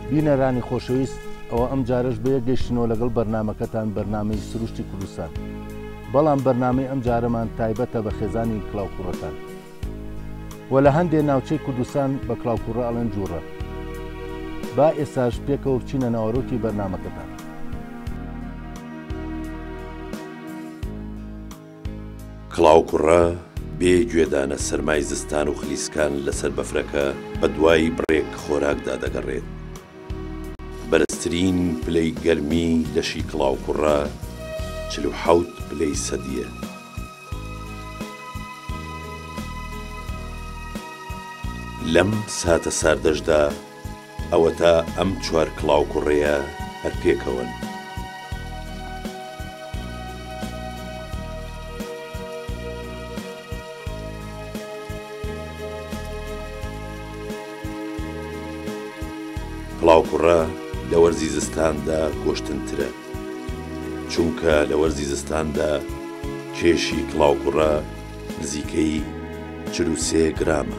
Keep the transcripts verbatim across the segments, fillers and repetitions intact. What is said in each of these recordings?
بینەرانی خۆشەویست ئەوە ئەم جارش بەیە گەشتنەوە لەگەڵ بەرنامەکەتان بەرنامەی سروشتی کوردستان. بەڵام بەرنامەی ئەم جارەمان تایبەتە بە خێزانی کڵاوکوڕەکان و لە هەندێک ناوچەی کوردستان بە کڵاوکوڕە ئەڵێن جوورە. با ئێساش پێکەوە بچینە ناوەڕۆکی بەرنامەکەتان. کڵاوکوڕە بێ گوێدانە سەرمای زستان و خلیسکان لەسەر بەفرەکە بە دوای بڕێک خۆراکدا دەگەڕێت. بەرزترین پلەی گەرمی لەشی کڵاوکوڕە چل و حەوت پلەی سەدیە. لەم ساتە ساردەشدا ئەوە تا ئەم چوار کڵاوکوڕەیە هەر پێکەوەن. کڵاوکوڕە لە وەرزی زستاندا گۆشتنترە، چونکە لە وەرزی زستاندا کێشی کڵاوکوڕە نزیکەی چل و سێ گرامە.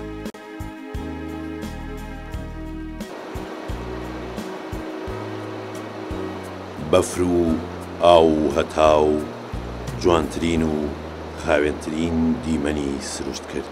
بەفر و ئاو و هەتاو جوانترین و خاوێنترین دیمەنی سروشت کرد.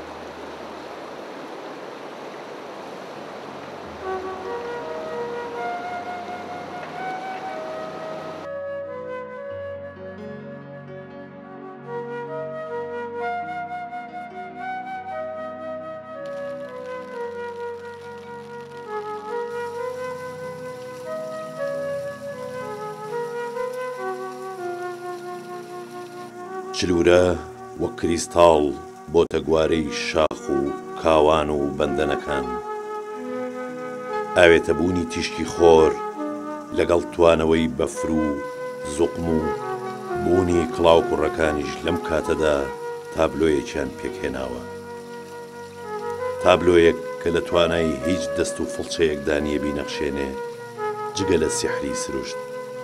چلورە وەک کریستاڵ بۆتە گوارەی شاخ و کاوان و بەندەنەکان. ئاوێتەبوونی تیشکی خۆر لەگەڵ توانەوەی بەفر و زوقم و بوونی کڵاوکوڕەکانیش لەم کاتەدا تابلۆیەکیان پێکهێناوە. تابلۆیەک کە لە توانای هیچ دەست و فڵچەیەکدا نییە بینەخشێنێ جگە لە سیحری سروشت.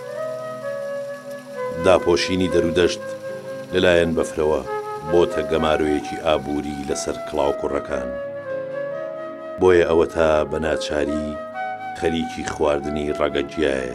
داپۆشینی دەرودەشت لەلایەن بەفرەوە بۆتە گەمارویەکی ئابووری لەسەر کڵاوکوڕەکان. بۆیە ئەوە تا بە ناچاری خەریکی خواردنی ڕەگەجیایە.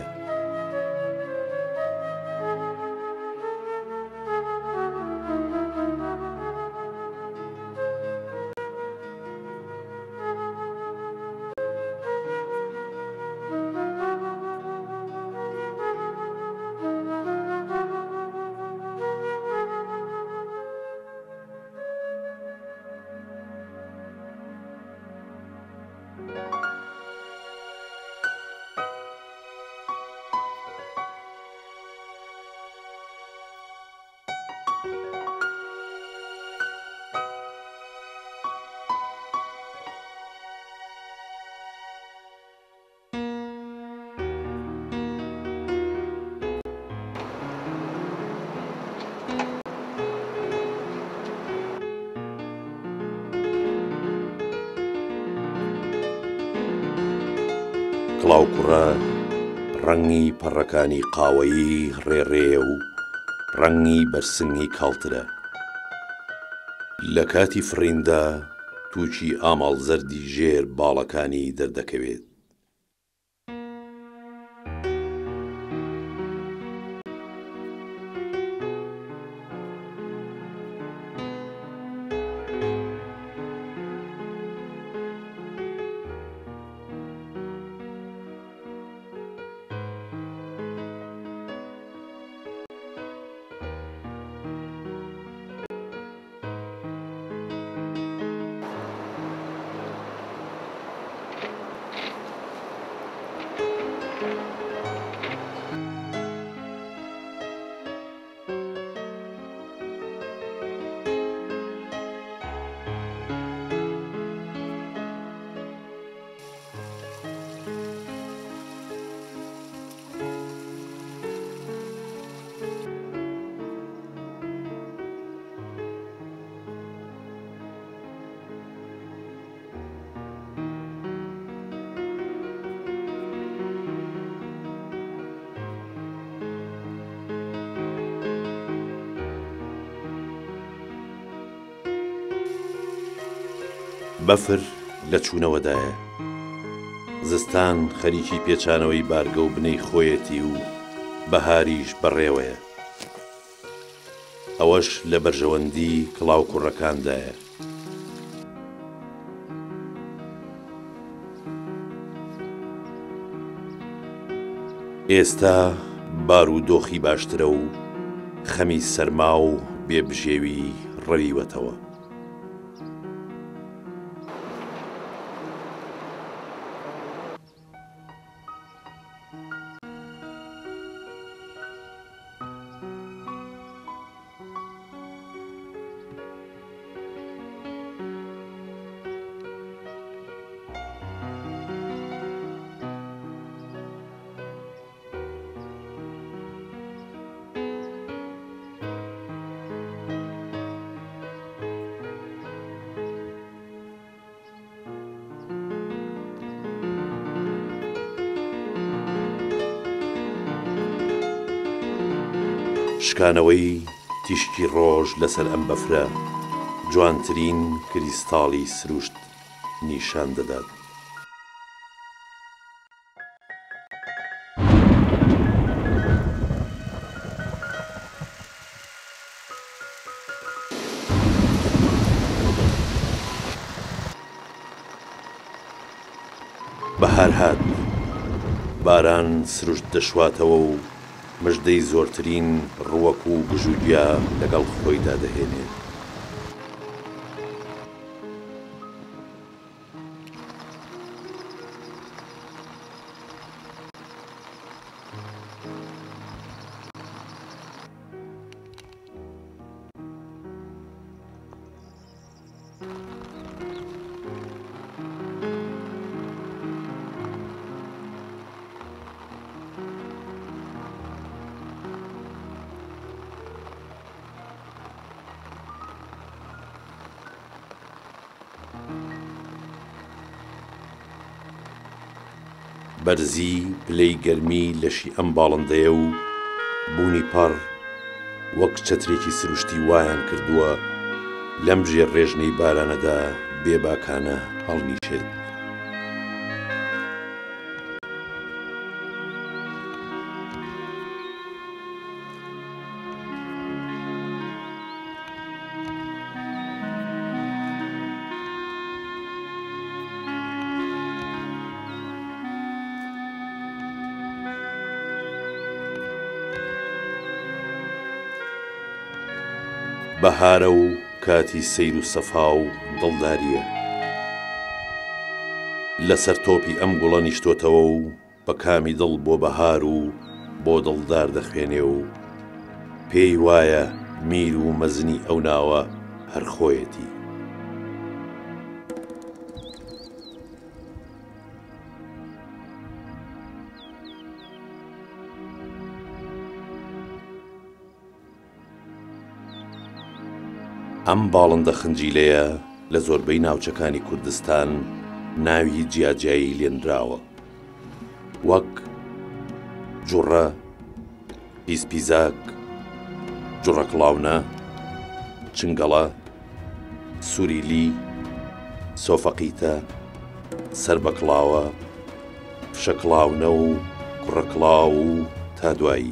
کڵاوکوڕە ڕەنگی پەڕەکانی قاوەیی ڕێڕێ و ڕەنگی بەرسنگی کاڵترە. لە کاتی فڕیندا تووچی ئاماڵ زەردی ژێر باڵەکانی دەردەکەوێت. بەفر لە چوونەوەدایە، زستان خەریکی پێچانەوەی بارگە و بنەی خۆیەتی و بەهاریش بەڕێوەیە. ئەوەش لە بەرژەوەندی کڵاو کوڕەکاندایە. ئێستا بارودۆخی باشترە و خەمی سەرما و بێبژێوی ڕەویوەتەوە. شکانەوەی تیشکی ڕۆژ لەسەر ئەم بەفرە جوانترین کریستاڵی سروشت نیشان دەدات. بەهار هات، باران سروشت دەشواتەوە و مژدەی زۆرترین ڕووەک و گژوگیا لەگەڵ خۆیدا دەهێنێت. بەرزی پلەی گەرمی لەشی ئەم باڵندەیە و بوونی پەڕ وەک چەترێکی سروشتی وایان کردووە لەم ژێر ڕێژنەی بارانەدا بێباکانە هەڵنیشێت. بەهارە و کاتی سەیر و سەفا و دڵداریە. لەسەر تۆپی ئەم گوڵە نیشتۆتەوە و بە کامی دڵ بۆ بەهار و بۆ دڵدار دەخوێنێ و پێی وایە میر و مەزنی ئەو ناوە هەر خۆیەتی. ئەم باڵندە خنجیلەیە لە زۆربەی ناوچەکانی کوردستان ناوی جیاجایی لێنراوە، وەک جوڕە، پیسپیزاک، جوڕەکڵاونە، چنگەڵە، سووریلی، سۆفەقیتە، سەربەکڵاوە، فشەکڵاونە و کوڕەکڵاو و تا دوایی.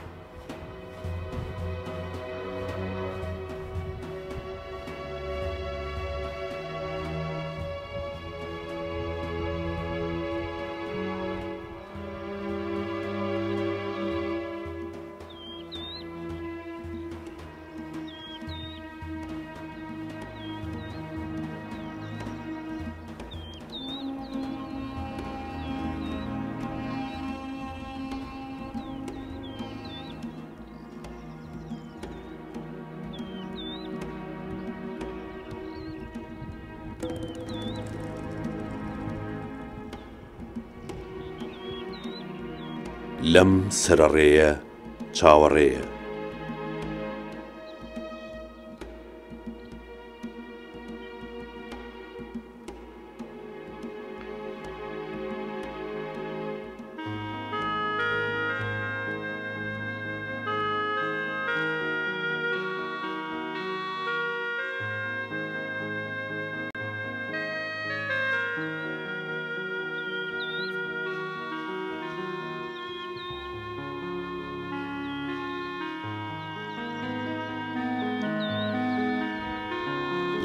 لەم سەرەڕێیە چاوەڕێیە.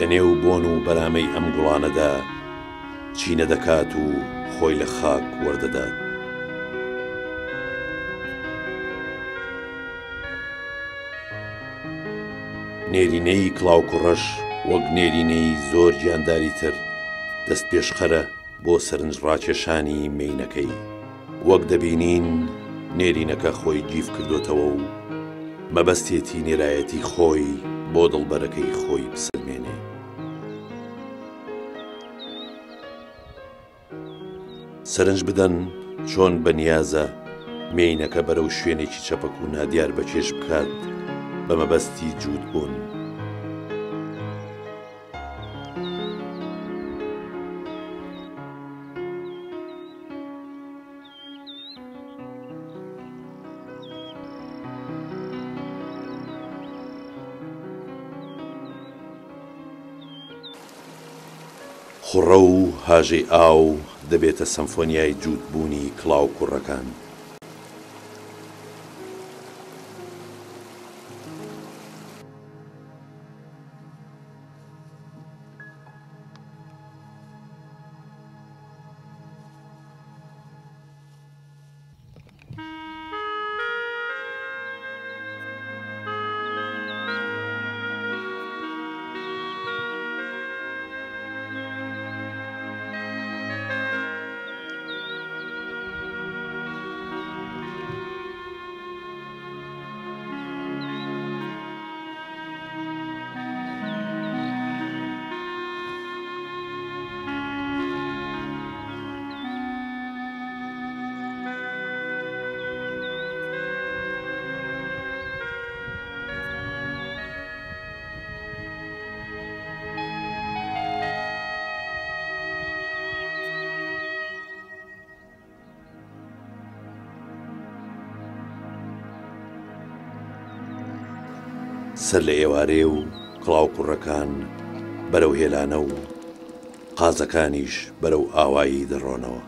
لە نێو بۆن و بەرامەی ئەم گوڵانەدا چینە دەکات و خۆی لە خاک وەردەدات. نێرینەی کڵاو کوڕەش وەک نێرینەی زۆر گیانداری تر دەست پێشخەرە بۆ سەرنج ڕاکێشانی مینەکەی. وەک دەبینین نێرینەکە خۆی گیف کردوتەوە و مەبەستێتی نێرایەتی خۆی بۆ دڵبەرەکەی خۆی بسلمێنێ. سەرنج بدەن چۆن بەنیازە مینەکە بەرەو شوێنێکی چەپەک و نادیار بەچێش بکات بە مەبەستی جوود بوون. خوڕە و هاژەی ئاو دەبێتە سەمفۆنیای جوودبوونی کڵاو کوڕەکان. سەر لە ئێوارێ و کڵاو کوڕەکان بەرەو هێلانە و قازەکانیش بەرەو ئاوایی دەڕۆنەوە.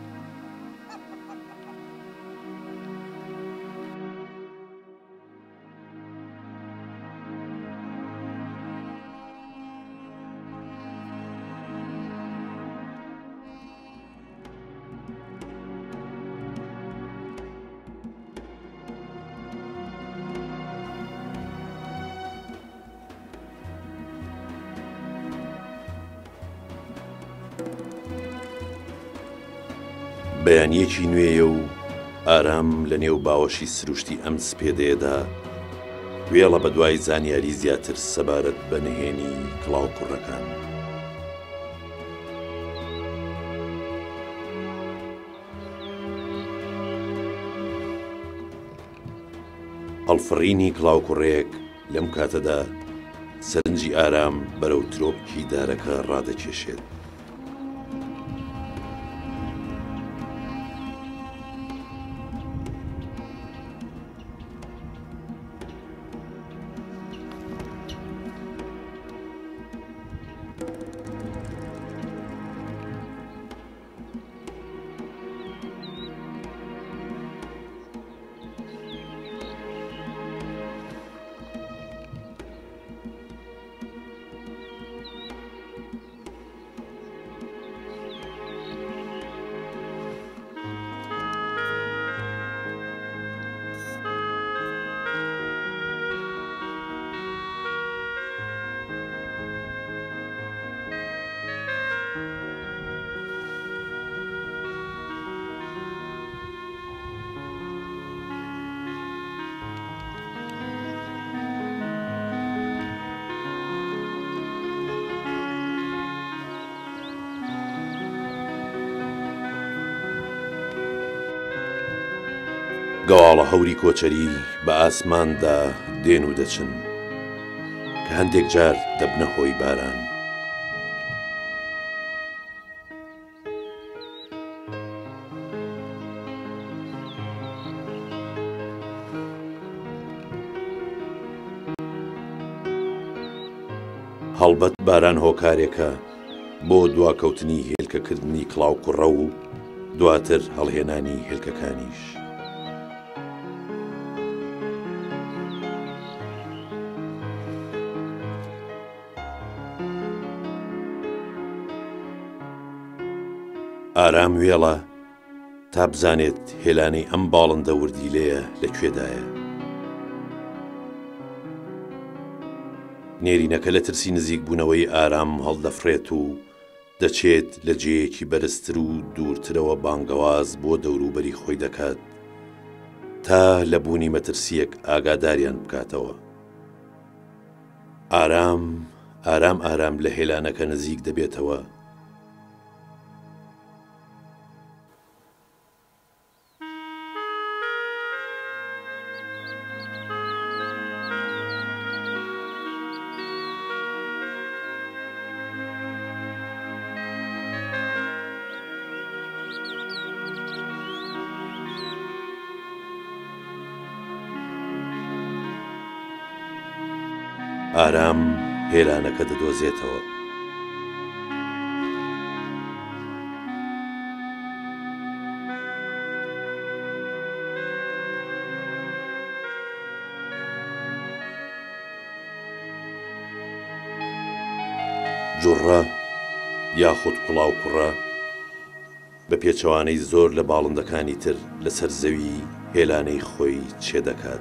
بەیانیەکی نوێیە و ئارام لە نێو باوەشی سروشتی ئەم سپێدەیەدا وێڵە بە دوای زانیاری زیاتر سەبارەت بە نهێنی کڵاو کوڕەکان. هەڵفڕینی کڵاو کوڕەیەک لەم کاتەدا سەرنجی ئارام بەرەو ترۆپکی دارەکە ڕادەکێشێت. گەواڵە هەوری کۆچەری بە ئاسماندا دێن و دەچن کە هەندێک جار دەبنە هۆی باران. هەڵبەت باران هۆکارێکە بۆ دواکەوتنی هێلکەکردنی کڵاو کوڕە و دواتر هەڵهێنانی هێلکەکانیش. ئارام وێڵە تا بزانێت هێلانەی ئەم باڵندە وردیلەیە لەکوێدایە. نێرینەکە لە ترسی نزیک بوونەوەی ئارام هەڵدەفرێت و دەچێت لە جێیەکی بەرزتر و دوورترەوە بانگەواز بۆ دەوروبەری خۆی دەکات تا لە بوونی مەترسیەک ئاگاداریان بکاتەوە. ئارام ئارام ئارام لە هێلانەکە نزیک دەبێتەوە. ئارام هێلانەکە دەدۆزێتەوە. جوڕە یاخود کوڵاو کوڕە بە پێچەوانەی زۆر لە باڵندەکانی تر لەسەر زەوی هێلانەی خۆی چێ دەکات.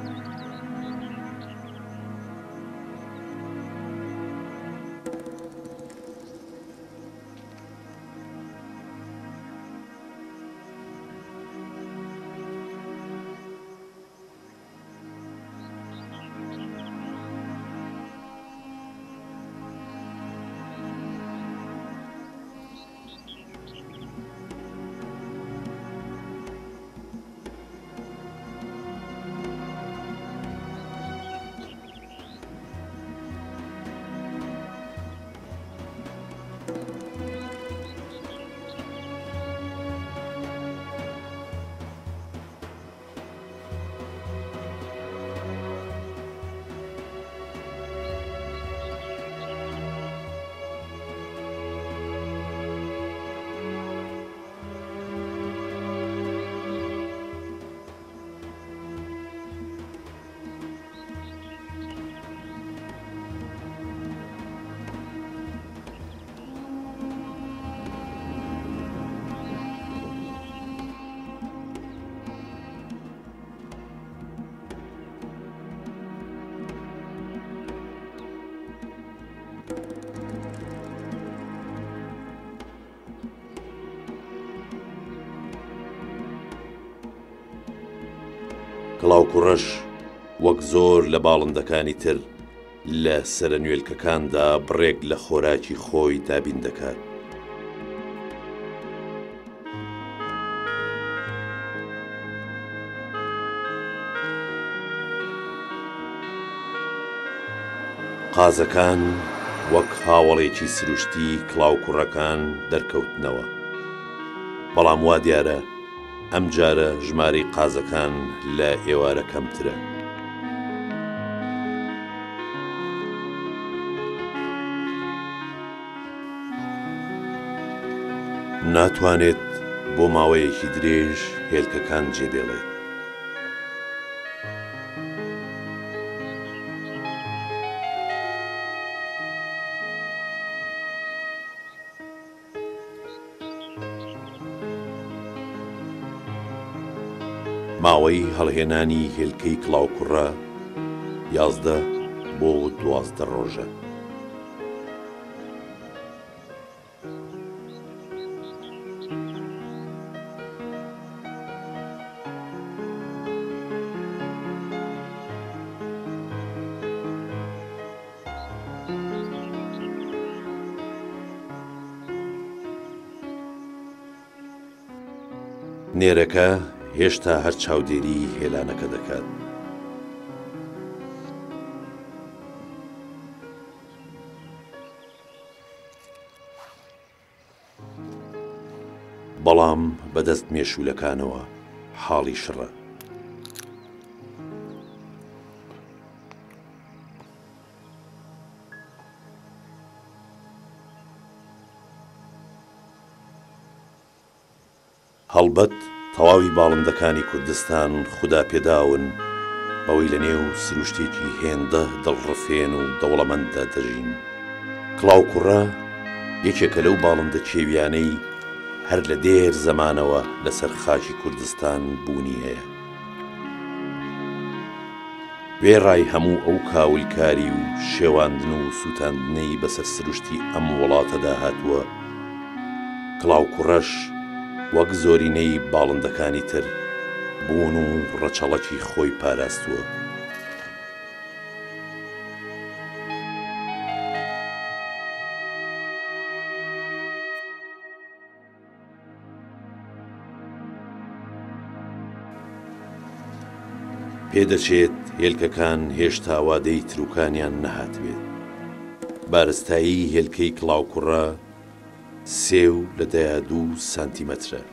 کڵاو کوڕەش وەک زۆر لە باڵندەکانی تر لە سەرنوێلکەکاندا بڕێک لە خۆراکی خۆی دابین دەکات. قازەکان وەک هاوڵێکی سروشتی کڵاو کوڕەکان دەرکەوتنەوە، بەڵام وا دیارە ئەم جارە ژمارەی قازەکان لە ئێوارە کەمترە. ناتوانێت بۆ ماوەیەکی درێژ هێلکەکان جێبێڵێت. ماوەی هەڵهێنانی هێلکەی کڵاو کوڕە یازدە بۆ دوازدە ڕۆژە. نێرەکە هێشتا هەر چاودێری هێلانەکە دەکات. بەڵام بەدەست مێشولەکانەوە حاڵی شڕە. هەڵبەت تەواوی باڵندەکانی کوردستان خوددا پێداون بەوەی لە نێو سروشتێکی هێندە دڵڕفێن و دەوڵەمەنددا دەژین. کڵاو کوڕە یەکێکە لەو باڵندە کێویانەی هەر لە دێر زەمانەوە لەسەر خاکی کوردستان بوونی هەیە. وێڕای هەموو ئەو کاولکاری و شێواندن و سووتاندنەی بەسەر سروشتی ئەم وڵاتەدا هاتووە، کڵاو کوڕەش وەک زۆرینەی باڵندەکانی تر بوون و ڕەچەڵەکی خۆی پاراستووە. پێدەچێت هێلکەکان هێشتا وادەی تروکانیان نەهاتبێت. بارستایی هێلکەی کڵاو کوڕە سێ و لەدەیا دوو سانتیمەترە.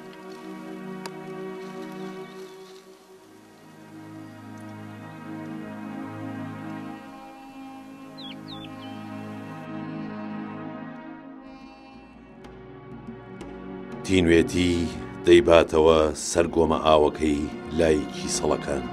تینوێتی دەیباتەوە سەرگۆمە ئاوەکەی لای کیسەڵەکان.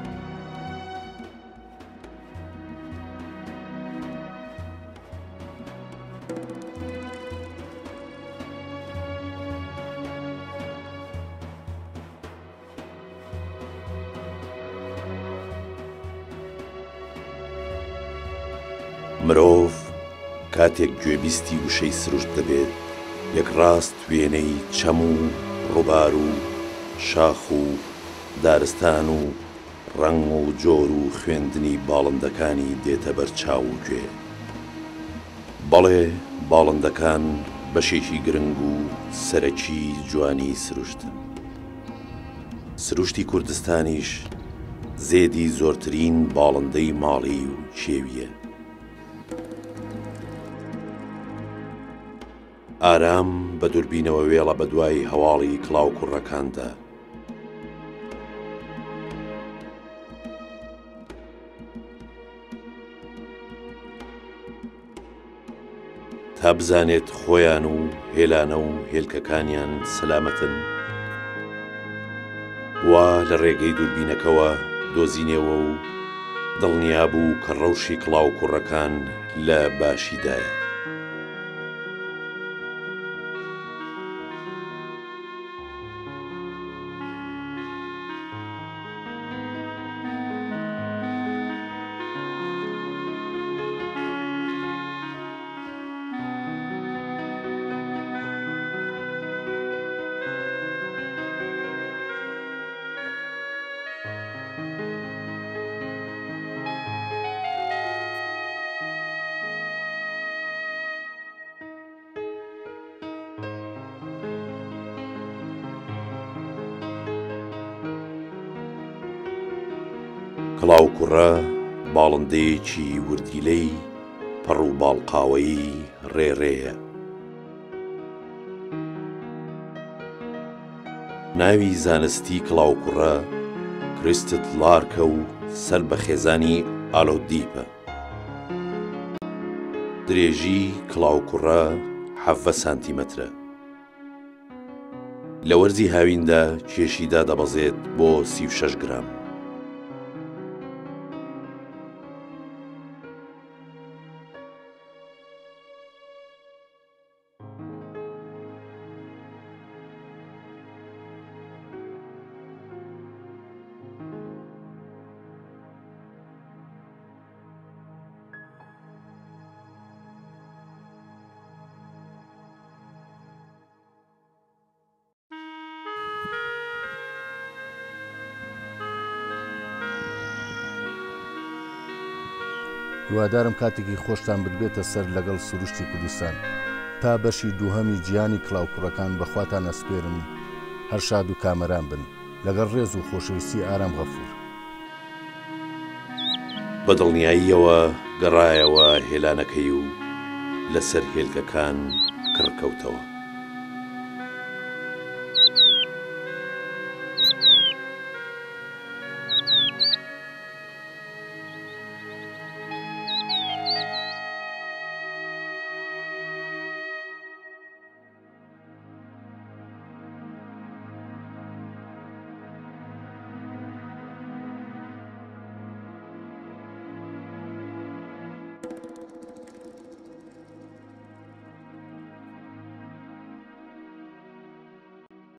مرۆڤ کاتێک گوێبیستی وشەی سروشت دەبێت، یەکڕاست وێنەی چەم و ڕووبار و شاخ و دارستان و ڕەنگ و جۆر و خوێندنی باڵندەکانی دێتە بەر چاو و گوێ. بەڵێ باڵندەکان بەشێکی گرنگ و سەرەکی جوانی سروشتن. سروشتی کوردستانیش زێدی زۆرترین باڵندەی ماڵی و کێویە. ئارام بە دووربینەوە وێڵە بە دوای هەواڵی کڵاو کوڕەکاندا. تا بزانێت خۆیان و هێلانە و هێلکەکانیان سەلامەتن، وا لە ڕێگەی دووربینەکەوە دۆزینێەوە و دڵنیابوو کە ڕەوشی کڵاو کوڕەکان لە باشیدایە. کڵاو کوڕە باڵندەیەکی وردیلەی پەڕ و باڵقاوەیی ڕێڕێیە. ناوی زانستی کڵاو کوڕە کریستت لارکە و سەر بە خێزانی ئالۆدیپە. درێژی کڵاو کوڕە حەڤە سانتیمەترە. لە وەرزی هاویندا کێشیدا دەبەزێت بۆ سی و شەش گرام. هیوادارم کاتێکی خۆشتان ببێتە سەر لەگەڵ سروشتی کوردستان. تا بەشی دووهەمی گیانی کڵاو کوڕەکان بەخواتان ئەسپێرم، هەر شاد و کامەران بن لەگەڵ ڕێز و خۆشەویستی ئارام غەفوور. بە دڵنیاییەوە گەڕایەوە هێلانەکەی و لەسەر هێلکەکان کڕکەوتەوە.